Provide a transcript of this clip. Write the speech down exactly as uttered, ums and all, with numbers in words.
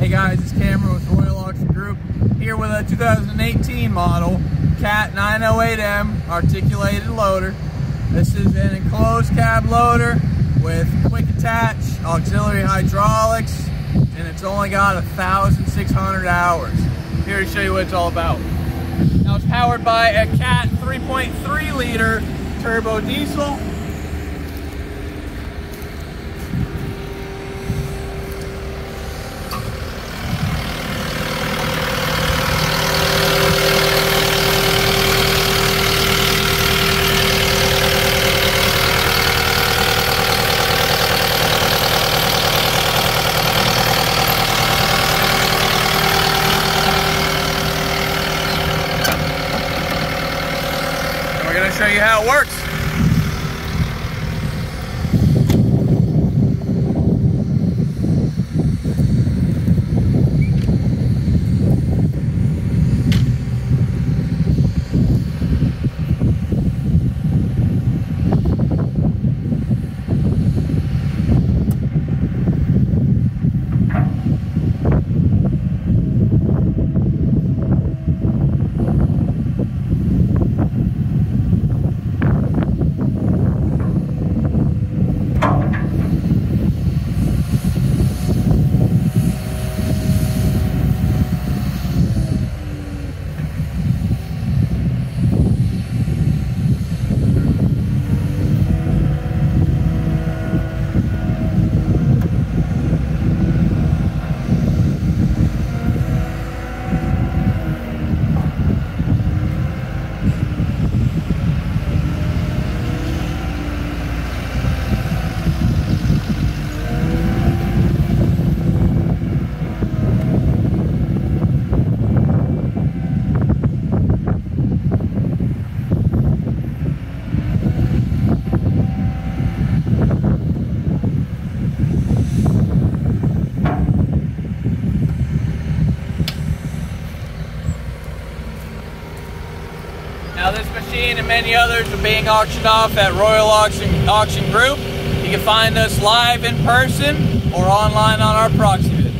Hey guys, it's Cameron with Royal Auction Group, here with a two thousand eighteen model CAT nine oh eight M articulated loader. This is an enclosed cab loader with quick attach, auxiliary hydraulics, and it's only got one thousand six hundred hours. Here to show you what it's all about. Now it's powered by a CAT three point three liter turbo diesel. We're going to show you how it works. Now this machine and many others are being auctioned off at Royal Auction, Auction Group. You can find us live in person or online on our proxy.